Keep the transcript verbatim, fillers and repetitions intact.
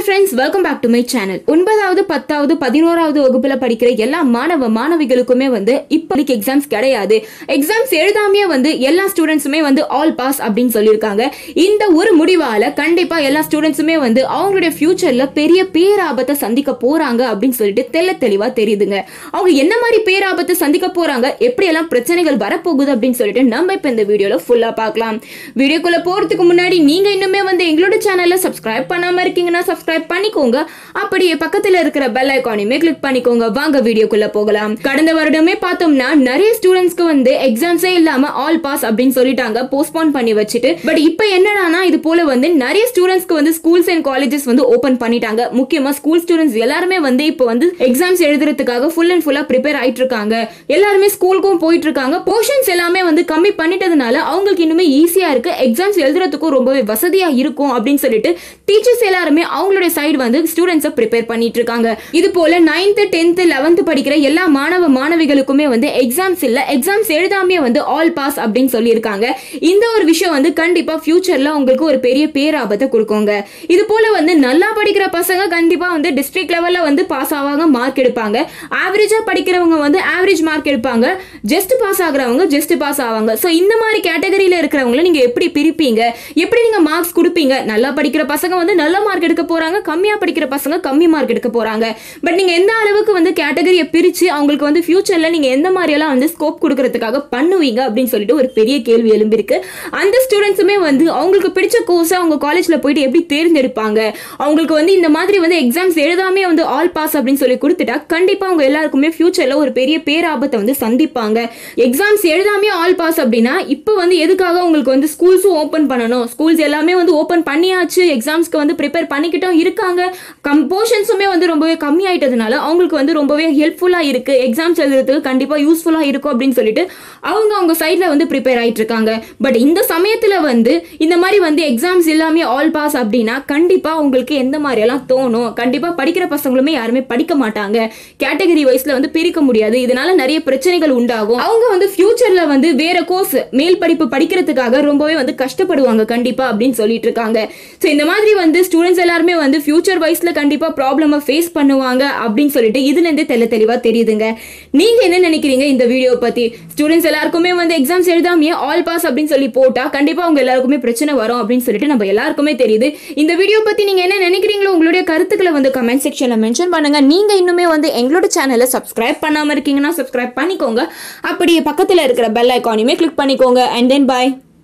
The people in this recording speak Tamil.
friends, welcome back to my channel. ஒன்பதாவது பத்தாவது பதினோராவது வகுப்புல படிக்கிற எல்லா மாணவ மாணவிகளுக்குமே வந்து இப்போதைக்கு எக்ஸாம்ஸ் கிடையாது. எக்ஸாம்ஸ் எழுதாமையே வந்து எல்லா ஸ்டூடெண்ட்ஸுமே வந்து ஆல் பாஸ் அப்படின்னு சொல்லியிருக்காங்க. இந்த ஒரு முடிவால கண்டிப்பா எல்லா ஸ்டூடெண்ட்ஸுமே வந்து அவங்களுடைய ஃபியூச்சர்ல பெரிய பேராபத்தை சந்திக்க போறாங்க அப்படின்னு சொல்லிட்டு தெல்ல தெளிவா தெரியுதுங்க. அவங்க என்ன மாதிரி பேராபத்தை சந்திக்க போறாங்க, எப்படி எல்லாம் பிரச்சனைகள் வரப்போகுது அப்படின்னு சொல்லிட்டு நம்ம இப்ப இந்த வீடியோல ஃபுல்லா பார்க்கலாம். வீடியோக்குள்ள போறதுக்கு முன்னாடி நீங்க இன்னுமே வந்து எங்களோட சேனல்ல சப்ஸ்கிரைப் பண்ணாம இருக்கீங்கன்னா சப்ஸ்கிரைப் பண்ணிக்கோங்க. அப்படியே பக்கத்துல இருக்கிற பெல் ஐகானையுமே கிளிக் பண்ணிக்கோங்க. வாங்க வீடியோக்குள்ள போகலாம். கடந்த வருடமே பார்த்தோம்னா நிறைய ஸ்டூடெண்ட்ஸ்க்கு வந்து எக்ஸாம்ஸே இல்லாம ஆல் பாஸ் அப்படின்னு சொல்லிட்டாங்க, போஸ்ட்போன் பண்ணி வச்சுட்டு. பட் இப்போ என்னடானா இது போல வந்து நிறைய ஸ்டூடெண்ட்ஸ்க்கு வந்து ஸ்கூல்ஸ் அண்ட் காலேஜஸ் வந்து ஓபன் பண்ணிட்டாங்க. முக்கியமா ஸ்கூல் ஸ்டூடெண்ட்ஸ் எல்லாருமே வந்து இப்போ வந்து எக்ஸாம்ஸ் எழுதுறதுக்காக ஃபுல் அண்ட் ஃபுல்லா ப்ரிப்பேர் ஆயிட்டு இருக்காங்க. எல்லாருமே ஸ்கூலுக்கும் போயிட்டு இருக்காங்க. போர்ஷன்ஸ் எல்லாமே வந்து கம்மி பண்ணிட்டதுனால அவங்களுக்கு இன்னுமே ஈஸியா இருக்கு, எக்ஸாம்ஸ் எழுதுறதுக்கும் ரொம்பவே வசதியா இருக்கும் அப்படின்னு சொல்லிட்டு டீச்சர்ஸ் எல்லாருமே அவங்களுடைய சைடு வந்து ஸ்டூடெண்ட்ஸை ப்ரிப்பேர் பண்ணிட்டு இருக்காங்க. இது போல நைன்த் டென்த் லெவன்த் படிக்கிற எல்லா மாணவ மாணவிகளுக்குமே வந்து எக்ஸாம்ஸ் இல்ல, எக்ஸாம்ஸ் எழுதாமே வந்து ஆல் பாஸ் அப்படின்னு சொல்லியிருக்காங்க. இந்த ஒரு விஷயம் வந்து கண்டிப்பா ஃபியூச்சர்ல உங்களுக்கு ஒரு பெரிய பேராபத்தை கொடுக்குங்க. இது போல வந்து நல்லா படிக்கிற பசங்க கண்டிப்பா வந்து டிஸ்ட்ரிக்ட் லெவல்ல வந்து பாஸ் ஆவாங்க, மார்க் எடுப்பாங்க. ஆவரேஜா படிக்கிறவங்க வந்து ஆவரேஜ் மார்க் எடுப்பாங்க. ஜஸ்ட் பாஸ் ஆகுறவங்க ஜஸ்ட் பாஸ் ஆவாங்க. ஸோ இந்த மாதிரி கேட்டகரியில இருக்கிறவங்களை நீங்க எப்படி பிரிப்பீங்க, எப்படி நீங்க மார்க்ஸ் கொடுப்பீங்க? நல்லா படிக்கிற பசங்க வந்து நல்ல மார்க் எடுக்க போறாங்க, கம்மியா படிக்கிற பசங்க கம்மி மார்க் எடுக்க போறாங்க. பட் நீங்க எந்த அளவுக்கு வந்து கேட்டகரியை பிரிச்சு அவங்களுக்கு வந்து ஃபியூச்சர்ல நீங்க எந்த மாதிரி எல்லாம் வந்து ஸ்கோப் கொடுக்கறதுக்காக பண்ணுவீங்க அப்படின்னு சொல்லிட்டு ஒரு பெரிய கேள்வி எழும்பிருக்கு. அந்த ஸ்டூடெண்ட்ஸுமே வந்து அவங்களுக்கு பிடிச்ச கோர்ஸை அவங்க காலேஜ்ல போயிட்டு எப்படி தேர்ந்தெடுப்பாங்க? அவங்களுக்கு வந்து இந்த மாதிரி வந்து எக்ஸாம்ஸ் எழுதாமே வந்து ஆல் பாஸ் அப்படின்னு சொல்லி கொடுத்துட்டா கண்டிப்பா அவங்க எல்லாருக்குமே ஃபியூச்சர்ல ஒரு பெரிய பேராபத்தை வந்து சந்திப்பாங்க. எக்ஸாம்ஸ் எழுதாமே ஆல் பாஸ் அப்படின்னா இப்போ வந்து எதுக்காக உங்களுக்கு வந்து ஸ்கூல்ஸும் ஓபன் பண்ணணும்? ஸ்கூல்ஸ் எல்லாமே வந்து ஓபன் பண்ணியாச்சு, எக்ஸாம்ஸ்க்கு வந்து ப்ரிப்பேர் பண்ணிக்கிட்டும் இருக்காங்க. கம்போஷன்ஸுமே வந்து ரொம்பவே கம்மி ஆயிட்டதுனால அவங்களுக்கு வந்து ரொம்பவே ஹெல்ப்ஃபுல்லா இருக்கு, எக்ஸாம்ஸ் எழுதுறதுக்கு கண்டிப்பா யூஸ்ஃபுல்லா இருக்கும் அப்படின்னு சொல்லிட்டு அவங்க அவங்க சைட்ல வந்து ப்ரிப்பேர் ஆயிட்டு இருக்காங்க. பட் இந்த சமயத்துல வந்து இந்த மாதிரி வந்து எக்ஸாம்ஸ் எல்லாமே ஆல் பாஸ் அப்படின்னா கண்டிப்பா உங்களுக்கு எந்த மாதிரி எல்லாம் தோணும்? கண்டிப்பா படிக்கிற பசங்களுமே யாருமே படிக்க மாட்டாங்க, கேட்டகரி வைஸ்ல வந்து பிரிக்க முடியாது. இதனால நிறைய பிரச்சனைகள் உண்டாகும். அவங்க வந்து ஃபியூச்சர்ல வந்து வேற கோர்ஸ் மேல் படிப்பு படிக்கிறதுக்காக ரொம்பவே வந்து கஷ்டப்படுவாங்க கண்டிப்பா அப்படின்னு சொல்லிட்டு இருக்காங்க. ஸோ இந்த மாதிரி வந்து ஸ்டூடெண்ட்ஸ் எல்லாருமே வந்து ஃபியூச்சர் வைஸ்ல கண்டிப்பா ப்ராப்ளமை ஃபேஸ் பண்ணுவாங்க அப்படின்னு சொல்லிட்டு இதுல இருந்தே தெல்ல தெளிவா தெரியுதுங்க. நீங்க என்ன நினைக்கிறீங்க இந்த வீடியோ பத்தி? ஸ்டூடெண்ட்ஸ் எல்லாருக்குமே வந்து எக்ஸாம்ஸ் எழுதாமையே ஆல் பாஸ் அப்படின்னு சொல்லி போட்டா கண்டிப்பா அவங்க எல்லாருக்குமே பிரச்சனை வரும் அப்படின்னு சொல்லிட்டு நம்ம எல்லாருக்குமே தெரியுது. இந்த வீடியோ பத்தி நீங்க என்ன நினைக்கிறீங்களோ உங்களுடைய கருத்துக்களை வந்து கமெண்ட் செக்ஷன்ல மென்ஷன் பண்ணுங்க. நீங்க இன்னுமே வந்து எங்களோட சேனலை சப்ஸ்கிரைப் பண்ணாம இருக்கீங்கன்னா சப்ஸ்கிரைப் பண்ணிக்கோங்க. அப்படியே பக்கத்துல இருக்கிற பெல் ஐகானையுமே கிளிக் பண்ணிக்கோங்க. And then by.